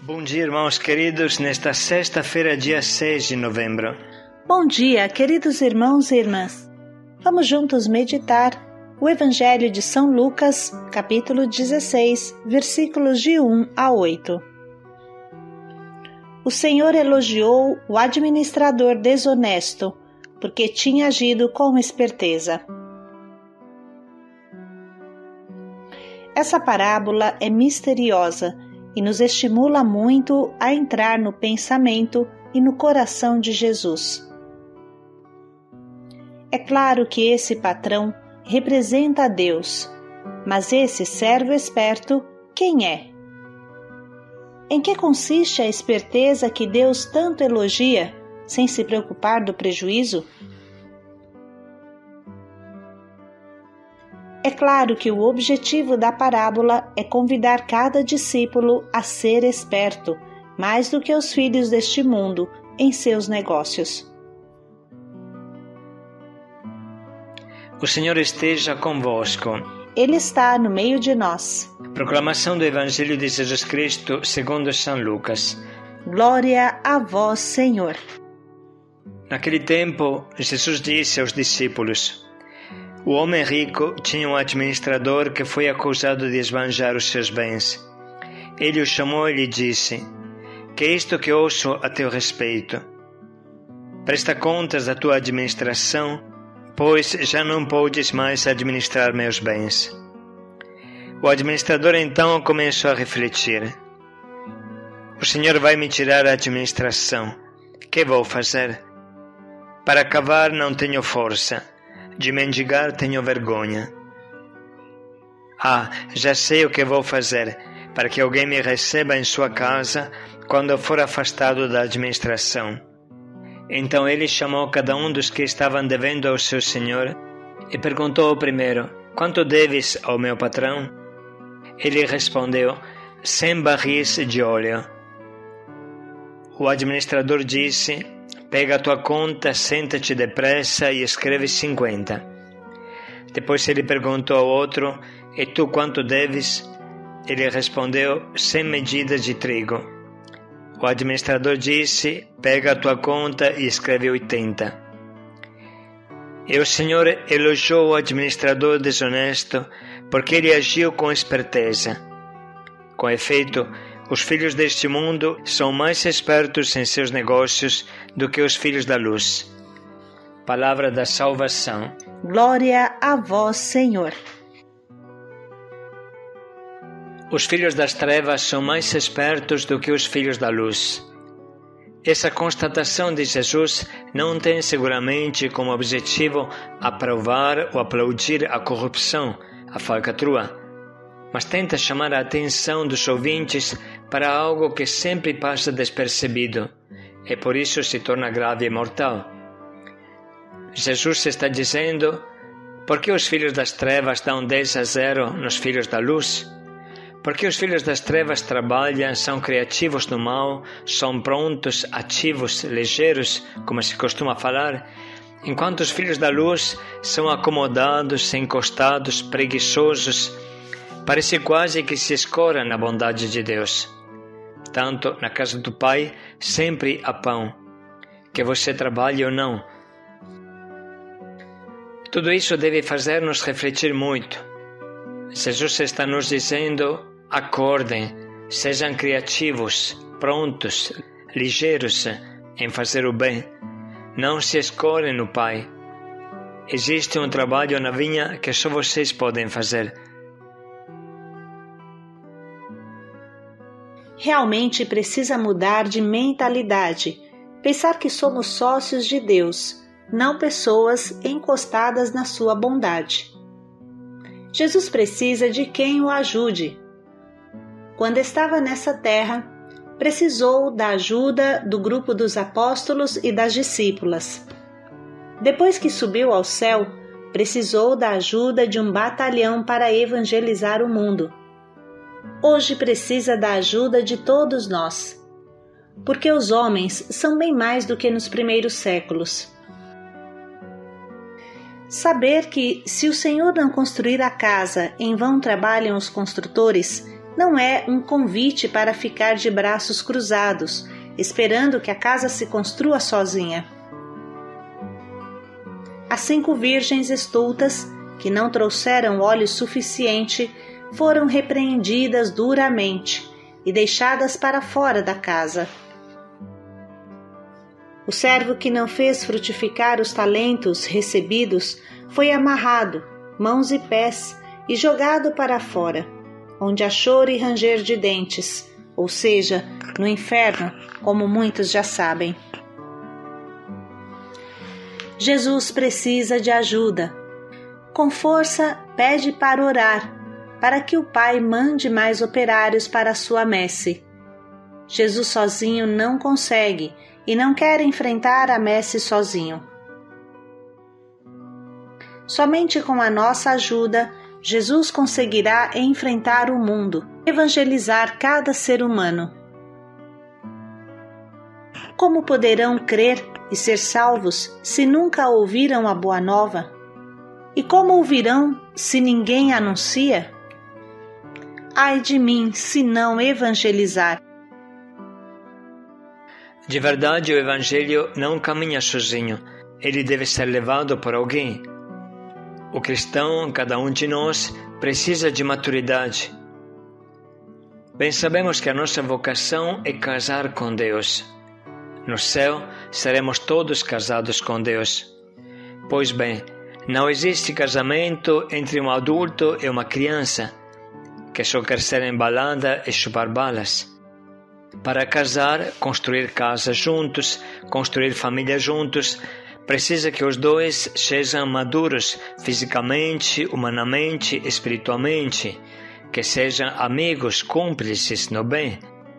Bom dia, irmãos queridos, nesta sexta-feira, dia 6 de novembro. Bom dia, queridos irmãos e irmãs. Vamos juntos meditar o Evangelho de São Lucas, capítulo 16, versículos de 1 a 8. O Senhor elogiou o administrador desonesto, porque tinha agido com esperteza. Essa parábola é misteriosa e nos estimula muito a entrar no pensamento e no coração de Jesus. É claro que esse patrão representa a Deus, mas esse servo esperto, quem é? Em que consiste a esperteza que Deus tanto elogia, sem se preocupar do prejuízo? É claro que o objetivo da parábola é convidar cada discípulo a ser esperto, mais do que os filhos deste mundo, em seus negócios. O Senhor esteja convosco. Ele está no meio de nós. Proclamação do Evangelho de Jesus Cristo segundo São Lucas. Glória a vós, Senhor. Naquele tempo, Jesus disse aos discípulos: o homem rico tinha um administrador que foi acusado de esbanjar os seus bens. Ele o chamou e lhe disse: que é isto que ouço a teu respeito? Presta contas da tua administração, pois já não podes mais administrar meus bens. O administrador então começou a refletir: o Senhor vai me tirar a administração. Que vou fazer? Para cavar não tenho força. De mendigar tenho vergonha. Já sei o que vou fazer, para que alguém me receba em sua casa quando eu for afastado da administração. Então ele chamou cada um dos que estavam devendo ao seu senhor e perguntou ao primeiro: quanto deves ao meu patrão? Ele respondeu: 100 barris de óleo. O administrador disse: pega a tua conta, senta-te depressa e escreve 50. Depois ele perguntou ao outro: e tu quanto deves? Ele respondeu: 100 medidas de trigo. O administrador disse: pega a tua conta e escreve 80. E o Senhor elogiou o administrador desonesto, porque ele agiu com esperteza. Com efeito, os filhos deste mundo são mais espertos em seus negócios do que os filhos da luz. Palavra da salvação. Glória a vós, Senhor. Os filhos das trevas são mais espertos do que os filhos da luz. Essa constatação de Jesus não tem seguramente como objetivo aprovar ou aplaudir a corrupção, a falcatrua, mas tenta chamar a atenção dos ouvintes para algo que sempre passa despercebido e por isso se torna grave e mortal. Jesus está dizendo: por que os filhos das trevas dão 10-0 nos filhos da luz? Porque os filhos das trevas trabalham, são criativos no mal, são prontos, ativos, ligeiros, como se costuma falar, enquanto os filhos da luz são acomodados, encostados, preguiçosos. Parece quase que se escoram na bondade de Deus. Tanto na casa do Pai sempre há pão, que você trabalhe ou não. Tudo isso deve fazer-nos refletir muito. Jesus está nos dizendo: acordem, sejam criativos, prontos, ligeiros em fazer o bem. Não se escorem no Pai. Existe um trabalho na vinha que só vocês podem fazer. Realmente precisa mudar de mentalidade, pensar que somos sócios de Deus, não pessoas encostadas na sua bondade. Jesus precisa de quem o ajude. Quando estava nessa terra, precisou da ajuda do grupo dos apóstolos e das discípulas. Depois que subiu ao céu, precisou da ajuda de um batalhão para evangelizar o mundo. Hoje precisa da ajuda de todos nós, porque os homens são bem mais do que nos primeiros séculos. Saber que, se o Senhor não construir a casa, em vão trabalham os construtores, não é um convite para ficar de braços cruzados, esperando que a casa se construa sozinha. As 5 virgens estultas, que não trouxeram óleo suficiente, foram repreendidas duramente e deixadas para fora da casa. O servo que não fez frutificar os talentos recebidos foi amarrado, mãos e pés, e jogado para fora, onde há choro e ranger de dentes, ou seja, no inferno, como muitos já sabem. Jesus precisa de ajuda. Com força, pede para orar, para que o Pai mande mais operários para a sua messe. Jesus sozinho não consegue e não quer enfrentar a messe sozinho. Somente com a nossa ajuda, Jesus conseguirá enfrentar o mundo, evangelizar cada ser humano. Como poderão crer e ser salvos se nunca ouviram a boa nova? E como ouvirão se ninguém anuncia? Ai de mim se não evangelizar. De verdade, o Evangelho não caminha sozinho, ele deve ser levado por alguém. O cristão, cada um de nós, precisa de maturidade. Bem sabemos que a nossa vocação é casar com Deus. No céu, seremos todos casados com Deus. Pois bem, não existe casamento entre um adulto e uma criança, que só quer ser embalada e chupar balas. Para casar, construir casa juntos, construir família juntos, precisa que os dois sejam maduros fisicamente, humanamente, espiritualmente, que sejam amigos, cúmplices no bem.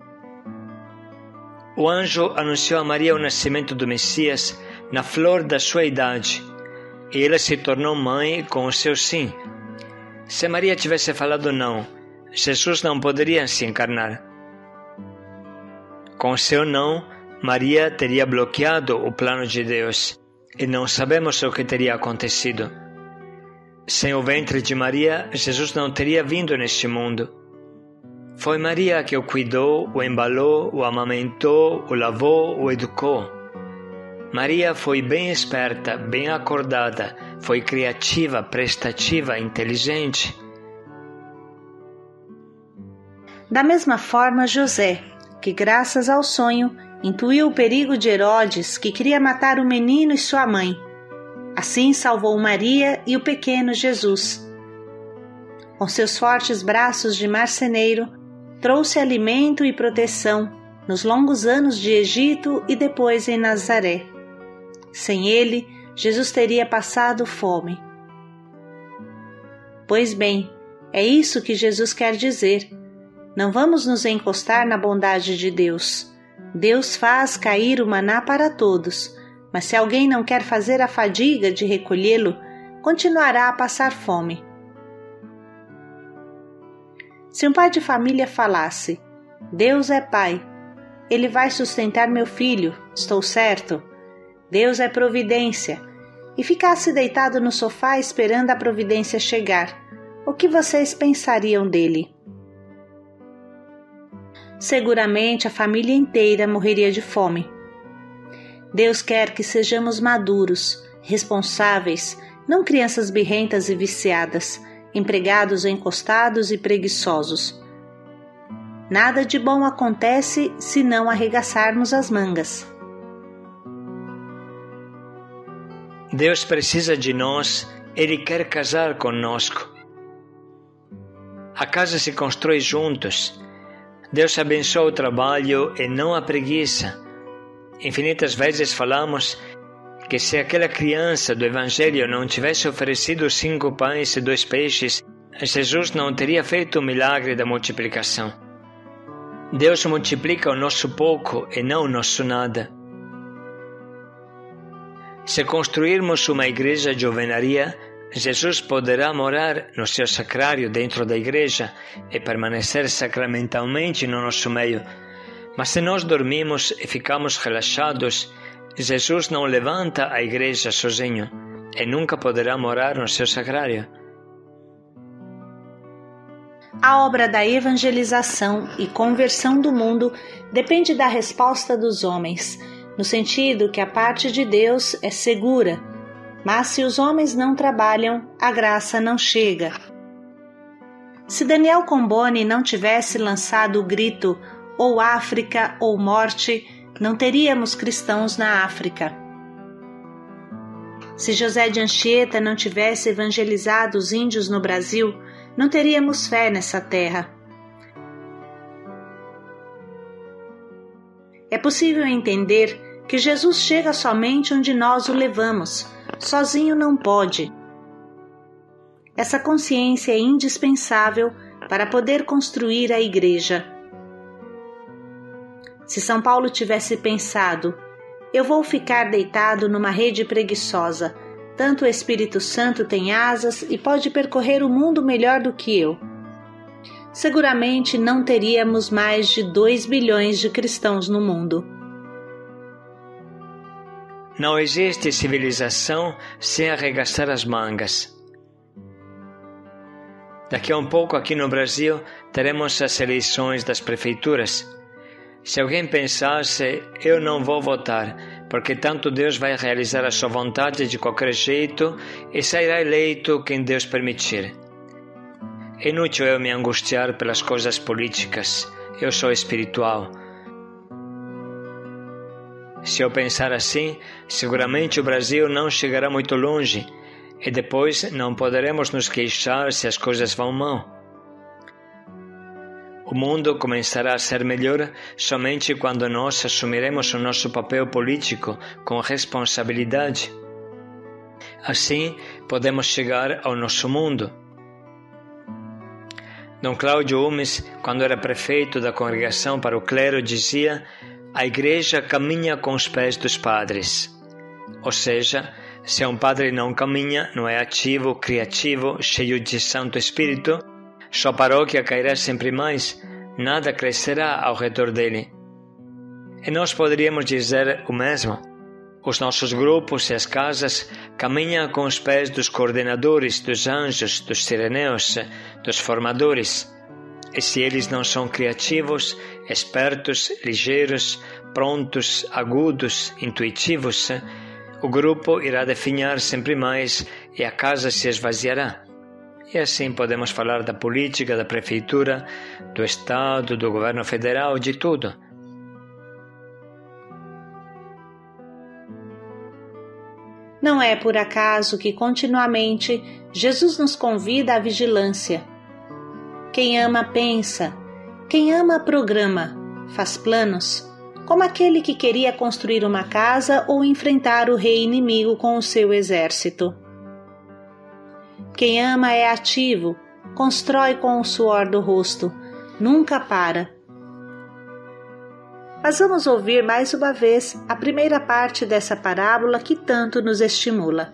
O anjo anunciou a Maria o nascimento do Messias na flor da sua idade, e ela se tornou mãe com o seu sim. Se Maria tivesse falado não, Jesus não poderia se encarnar. Com o seu não, Maria teria bloqueado o plano de Deus, e não sabemos o que teria acontecido. Sem o ventre de Maria, Jesus não teria vindo neste mundo. Foi Maria que o cuidou, o embalou, o amamentou, o lavou, o educou. Maria foi bem esperta, bem acordada, foi criativa, prestativa, inteligente. Da mesma forma, José, que graças ao sonho, intuiu o perigo de Herodes, que queria matar o menino e sua mãe. Assim salvou Maria e o pequeno Jesus. Com seus fortes braços de marceneiro, trouxe alimento e proteção nos longos anos de Egito e depois em Nazaré. Sem ele, Jesus teria passado fome. Pois bem, é isso que Jesus quer dizer. Não vamos nos encostar na bondade de Deus. Deus faz cair o maná para todos, mas se alguém não quer fazer a fadiga de recolhê-lo, continuará a passar fome. Se um pai de família falasse, Deus é pai, ele vai sustentar meu filho, estou certo? Deus é providência, e ficasse deitado no sofá esperando a providência chegar, o que vocês pensariam dele? Seguramente a família inteira morreria de fome. Deus quer que sejamos maduros, responsáveis, não crianças birrentas e viciadas, empregados encostados e preguiçosos. Nada de bom acontece se não arregaçarmos as mangas. Deus precisa de nós, Ele quer casar conosco. A casa se constrói juntos. Deus abençoa o trabalho e não a preguiça. Infinitas vezes falamos que se aquela criança do Evangelho não tivesse oferecido 5 pães e 2 peixes, Jesus não teria feito o milagre da multiplicação. Deus multiplica o nosso pouco e não o nosso nada. Se construirmos uma igreja de alvenaria, Jesus poderá morar no seu sacrário dentro da igreja e permanecer sacramentalmente no nosso meio. Mas se nós dormimos e ficamos relaxados, Jesus não levanta a igreja sozinho e nunca poderá morar no seu sacrário. A obra da evangelização e conversão do mundo depende da resposta dos homens, no sentido que a parte de Deus é segura, mas se os homens não trabalham, a graça não chega. Se Daniel Comboni não tivesse lançado o grito ou África ou morte, não teríamos cristãos na África. Se José de Anchieta não tivesse evangelizado os índios no Brasil, não teríamos fé nessa terra. É possível entender que Jesus chega somente onde nós o levamos, sozinho não pode. Essa consciência é indispensável para poder construir a igreja. Se São Paulo tivesse pensado, eu vou ficar deitado numa rede preguiçosa, tanto o Espírito Santo tem asas e pode percorrer o mundo melhor do que eu. Seguramente não teríamos mais de 2 bilhões de cristãos no mundo. Não existe civilização sem arregaçar as mangas. Daqui a um pouco aqui no Brasil teremos as eleições das prefeituras. Se alguém pensasse, eu não vou votar, porque tanto Deus vai realizar a sua vontade de qualquer jeito e sairá eleito quem Deus permitir. É inútil eu me angustiar pelas coisas políticas, eu sou espiritual. Se eu pensar assim, seguramente o Brasil não chegará muito longe e depois não poderemos nos queixar se as coisas vão mal. O mundo começará a ser melhor somente quando nós assumiremos o nosso papel político com responsabilidade. Assim, podemos chegar ao nosso mundo. Dom Cláudio Umes, quando era prefeito da Congregação para o Clero, dizia: a igreja caminha com os pés dos padres. Ou seja, se um padre não caminha, não é ativo, criativo, cheio de Santo Espírito, sua paróquia cairá sempre mais, nada crescerá ao redor dele. E nós poderíamos dizer o mesmo. Os nossos grupos e as casas caminham com os pés dos coordenadores, dos anjos, dos sireneus, dos formadores. E se eles não são criativos, espertos, ligeiros, prontos, agudos, intuitivos, o grupo irá definhar sempre mais e a casa se esvaziará. E assim podemos falar da política, da prefeitura, do Estado, do governo federal, de tudo. Não é por acaso que continuamente Jesus nos convida à vigilância. Quem ama pensa, quem ama programa, faz planos, como aquele que queria construir uma casa ou enfrentar o rei inimigo com o seu exército. Quem ama é ativo, constrói com o suor do rosto, nunca para. Mas vamos ouvir mais uma vez a primeira parte dessa parábola que tanto nos estimula.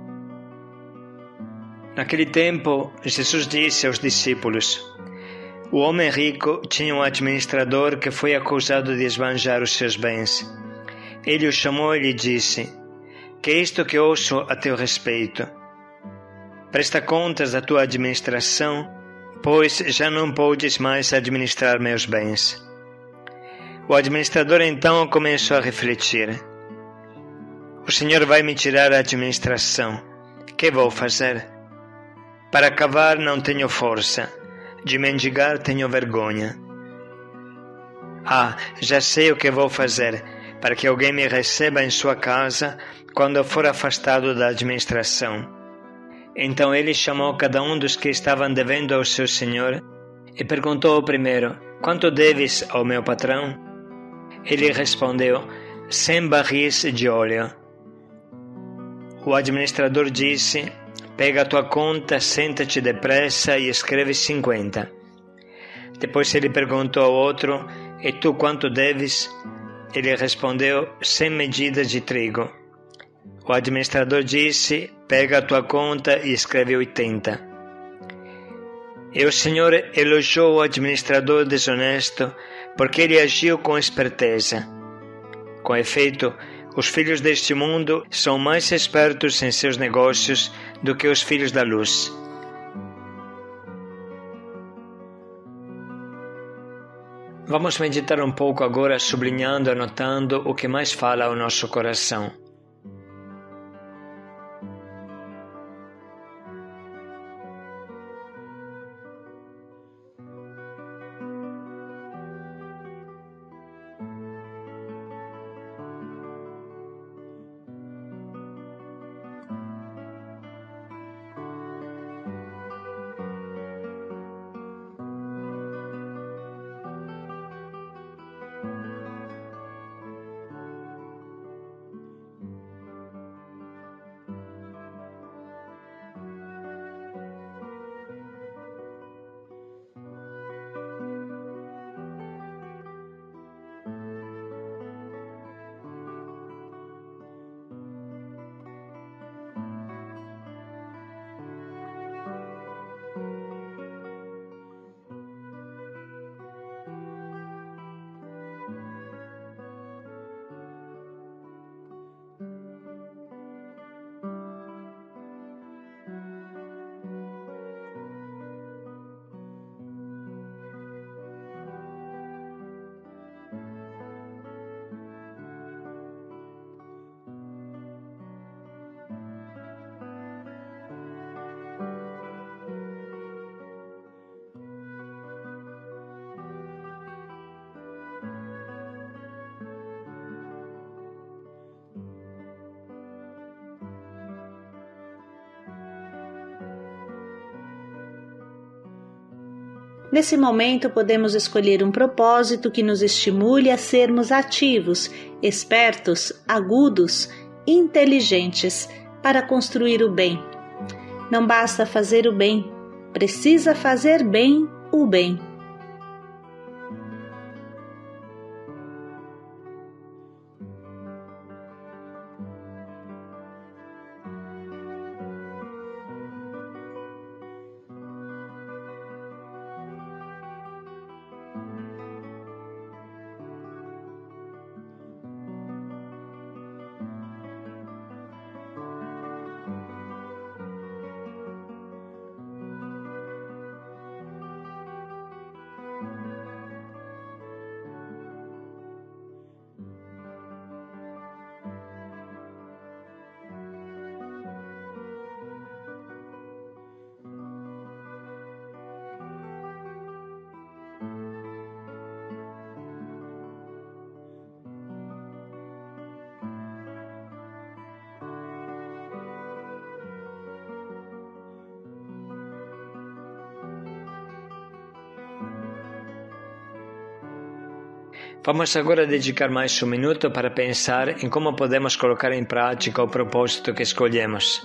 Naquele tempo, Jesus disse aos discípulos: o homem rico tinha um administrador que foi acusado de esbanjar os seus bens. Ele o chamou e lhe disse: que é isto que ouço a teu respeito? Presta contas da tua administração, pois já não podes mais administrar meus bens. O administrador então começou a refletir: o Senhor vai me tirar a administração. Que vou fazer? Para cavar não tenho força, de mendigar tenho vergonha. Já sei o que vou fazer, para que alguém me receba em sua casa quando eu for afastado da administração. Então ele chamou cada um dos que estavam devendo ao seu senhor e perguntou ao primeiro: quanto deves ao meu patrão? Ele respondeu: 100 barris de óleo. O administrador disse: pega a tua conta, senta-te depressa e escreve 50. Depois ele perguntou ao outro: e tu quanto deves? Ele respondeu: 100 medidas de trigo. O administrador disse: pega a tua conta e escreve 80. E o Senhor elogiou o administrador desonesto, porque ele agiu com esperteza. Com efeito, os filhos deste mundo são mais espertos em seus negócios do que os filhos da luz. Vamos meditar um pouco agora, sublinhando, anotando o que mais fala ao nosso coração. Nesse momento, podemos escolher um propósito que nos estimule a sermos ativos, espertos, agudos, inteligentes para construir o bem. Não basta fazer o bem, precisa fazer bem o bem. Vamos agora dedicar mais um minuto para pensar em como podemos colocar em prática o propósito que escolhemos.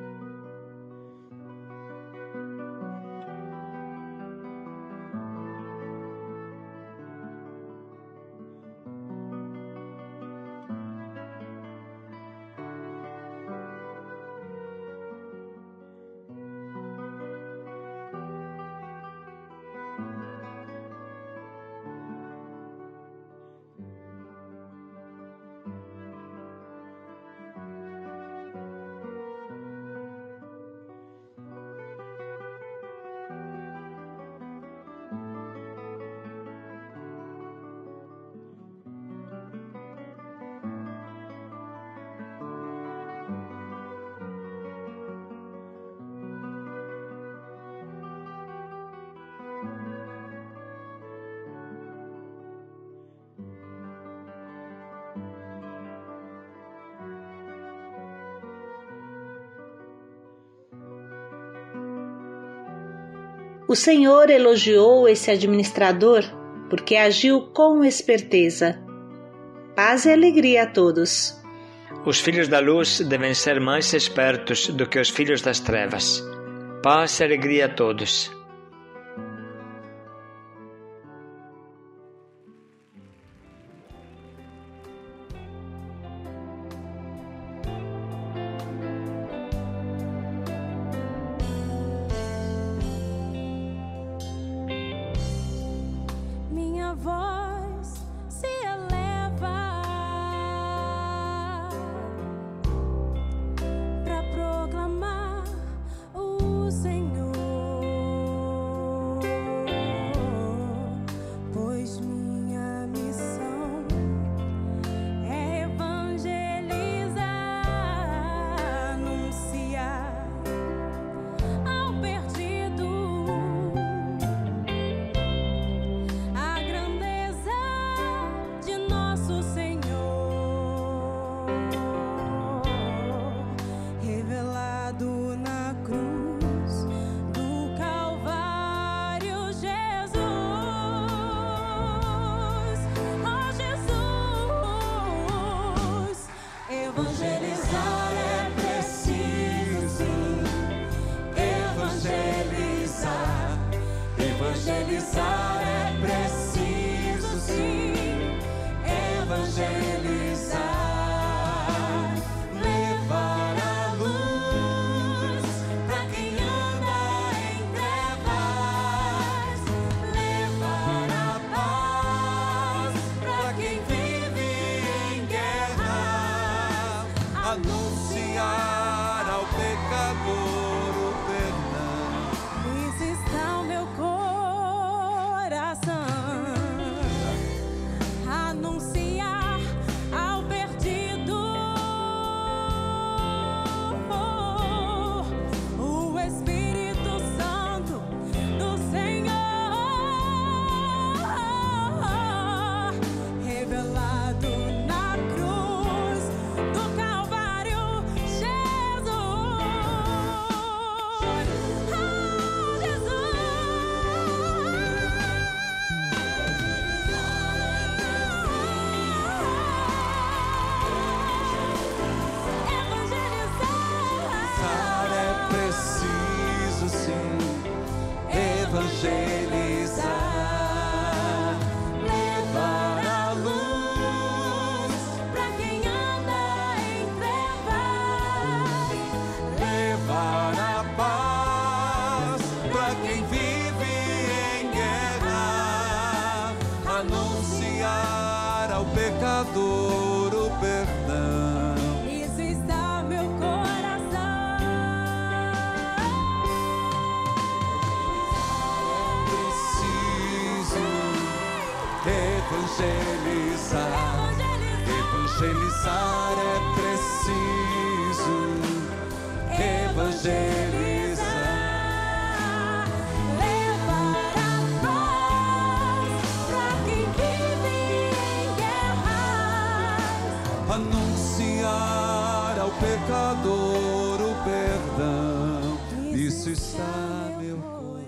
O Senhor elogiou esse administrador porque agiu com esperteza. Paz e alegria a todos. Os filhos da luz devem ser mais espertos do que os filhos das trevas. Paz e alegria a todos. Minha voz se eleva para proclamar o Senhor. Evangelizar é preciso, sim. Evangelizar. Evangelizar é preciso, sim. Evangelizar. Levar a luz pra quem anda em trevas. Levar a paz pra quem vive em guerra. Anunciar ao pecador o perdão. Isso está o meu coração. Anunciar ao perdido o Espírito Santo do Senhor, revelado na cruz do Calvário, Jesus. Evangelizar é preciso, sim. Evangelizar. Levar a luz pra quem anda em trevas. Levar a paz pra quem vive em guerra. Anunciar ao pecador o perdão. Isso está meu coração. Preciso evangelizar. Evangelizar é preciso. Evangelizar. Levar a paz pra quem vive em guerras. Anunciar ao pecador o perdão. Isso está meu coração.